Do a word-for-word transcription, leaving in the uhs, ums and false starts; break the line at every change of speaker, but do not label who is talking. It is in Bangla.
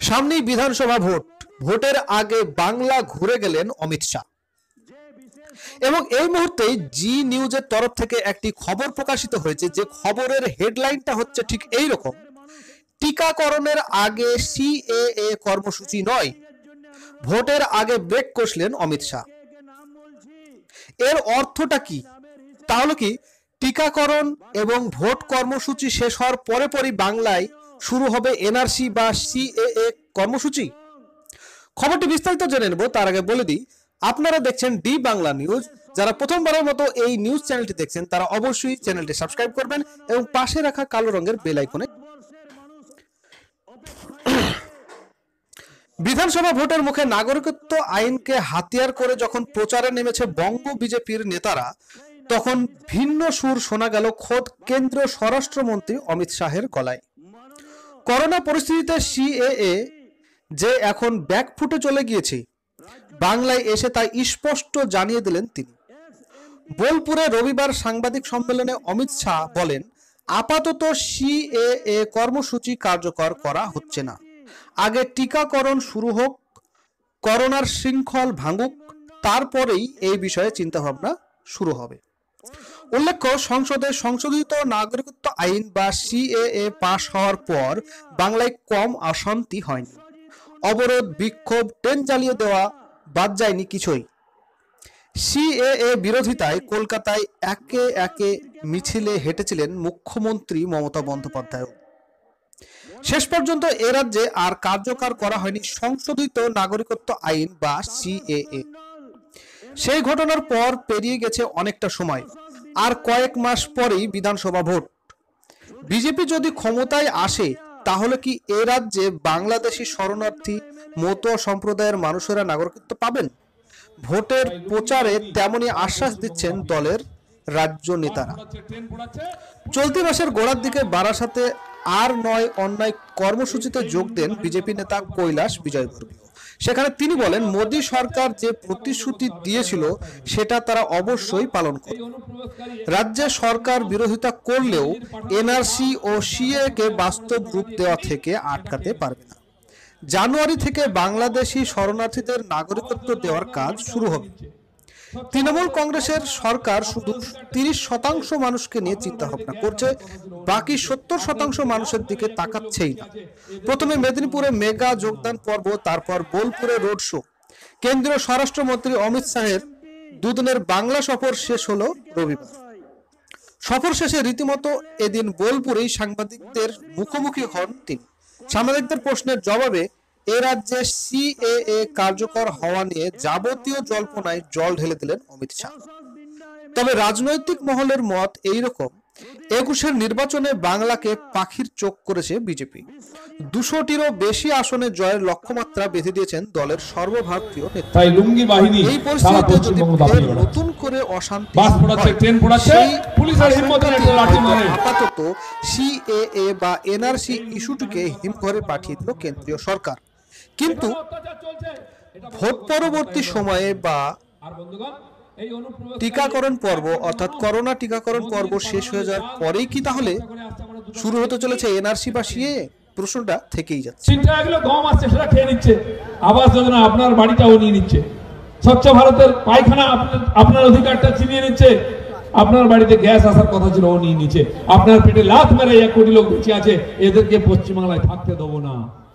সামনেই বিধানসভা ভোট, ভোটের আগে বাংলা ঘুরে গেলেন অমিত শাহ এবং এই মুহূর্তেই জি নিউজের তরফ থেকে একটি খবর প্রকাশিত হয়েছে, যে খবরের হেডলাইনটা হচ্ছে ঠিক এই রকম: টিকাকরণের আগে সিএএ কর্মসূচি নয়, ভোটের আগে ব্রেক কষলেন অমিত শাহ। এর অর্থটা কি? তাহলে কি টিকাকরণ এবং ভোট কর্মসূচি শেষ হওয়ার পরে পরই বাংলায় শুরু হবে এনআরসি বা সিএএ কর্মসূচি? খবরটি বিস্তারিত জেনে নেব। তার আগে বলে দিই, আপনারা দেখছেন ডি বাংলা নিউজ। যারা প্রথমবারের মতো এই নিউজ চ্যানেলটি দেখছেন তারা অবশ্যই চ্যানেলটি সাবস্ক্রাইব করবেন এবং পাশে রাখা কালো রঙের বেল আইকনে। বিধানসভা ভোটের মুখে নাগরিকত্ব আইনকে হাতিয়ার করে যখন প্রচারে নেমেছে বঙ্গ বিজেপির নেতারা, তখন ভিন্ন সুর শোনা গেল খোদ কেন্দ্রীয় স্বরাষ্ট্রমন্ত্রী অমিত শাহের গলায়। করোনা পরিস্থিতিতে সিএএ যে এখন ব্যাকফুটে চলে গিয়েছে, বাংলায় এসে তাই স্পষ্ট জানিয়ে দিলেন তিনি। বোলপুরে রবিবার সাংবাদিক সম্মেলনে অমিত শাহ বলেন, আপাতত সিএএ কর্মসূচি কার্যকর করা হচ্ছে না, আগে টিকাকরণ শুরু হোক, করোনার শৃঙ্খল ভাঙুক, তারপরেই এই বিষয়ে চিন্তাভাবনা শুরু হবে। উল্লেখ্য, সংসদে সংশোধিত নাগরিকত্ব আইন বা সিএএ পাশ হওয়ার পর বাংলায় কম অশান্তি হয়নি। অবরোধ, বিক্ষোভ, ট্রেন জ্বালিয়ে দেওয়া বাদ যায়নি কিছুই। সিএএ বিরোধিতায় কলকাতায় একে একে মিছিলে হেঁটেছিলেন মুখ্যমন্ত্রী মমতা বন্দ্যোপাধ্যায়। শেষ পর্যন্ত এ রাজ্যে আর কার্যকর করা হয়নি সংশোধিত নাগরিকত্ব আইন বা সিএএ। সেই ঘটনার পর পেরিয়ে গেছে অনেকটা সময়, আর কয়েক মাস পরেই বিধানসভা ভোট। বিজেপি যদি ক্ষমতায় আসে, তাহলে কি এ রাজ্যে বাংলাদেশি শরণার্থী মতুয়া সম্প্রদায়ের মানুষেরা নাগরিকত্ব পাবেন? ভোটের প্রচারে তেমনই আশ্বাস দিচ্ছেন দলের রাজ্য নেতারা। চলতি মাসের গোড়ার দিকে বারাসাতে আর নয় অন্যায় কর্মসূচিতে যোগ দেন বিজেপি নেতা কৈলাস বিজয়বর্গীয়। সেখানে তিনি বলেন, মোদী সরকার যে প্রতিশ্রুতি দিয়েছিল সেটা তারা অবশ্যই পালন করবে। রাজ্যে সরকার বিরোধিতা করলেও এনআরসি ও সিএ কে বাস্তব রূপ দেওয়া থেকে আটকাতে পারবে না। জানুয়ারি থেকে বাংলাদেশি শরণার্থীদের নাগরিকত্ব দেওয়ার কাজ শুরু হবে। তৃণমূল কংগ্রেসের সরকার শুধু তিরিশ শতাংশ মানুষকে নিয়ে চিন্তা ভাবনা করছে, বাকি সত্তর শতাংশ মানুষের দিকে তাকাচ্ছেই না। প্রথমে মেদিনীপুরে মেগা যোগদান পর্ব, তারপর বোলপুরে রোড শো। কেন্দ্রীয় স্বরাষ্ট্রমন্ত্রী অমিত শাহের দুদিনের বাংলা সফর শেষ হলো রবিবার। সফর শেষে রীতিমতো এদিন বোলপুরেই সাংবাদিকদের মুখোমুখি হন তিনি। সাংবাদিকদের প্রশ্নের জবাবে এ রাজ্যে সিএএ কার্যকর হওয়া নিয়ে যাবতীয় জল্পনায় জল ঢেলে দিলেন অমিত শাহ। তবে রাজনৈতিক মহলের মত এইরকম, একুশের নির্বাচনে বাংলাকে পাখির চোখ করেছে বিজেপি। দুশোটিরও বেশি আসনে জয়ের লক্ষ্যমাত্রা বেঁধে দিয়েছেন দলের সর্বভারতীয় নেতা। এই পরিস্থিতিতে যদি নতুন করে অশান্তি আপাতত সিএএ বা এনআরসি ইস্যুটিকে হিমঘরে পাঠিয়ে দিল কেন্দ্রীয় সরকার। কিন্তু ভোট পরবর্তী সময়ে বা টিকাকরণ পর্ব অর্থাৎ করোনা টিকাকরণ পর্ব শেষ হয়ে যাওয়ার পরেই কি তাহলে শুরু হতে চলেছে এনআরসি বা সিএএ? প্রশ্নটা থেকেই যাচ্ছে।
গম আসছে সেটা খেয়ে নিচ্ছে, আবাস যোজনা আপনার বাড়িটাও নিয়ে নিচ্ছে, স্বচ্ছ ভারতের পায়খানা আপনার অধিকারটা ছিনিয়ে নিচ্ছে, আপনার বাড়িতে গ্যাস আসার কথা ছিল ও নিয়ে নিচ্ছে, আপনার পেটে লাথ মেরে এক কোটি লোক বেঁচে আছে, এদেরকে পশ্চিমবাংলায় থাকতে দেবো না।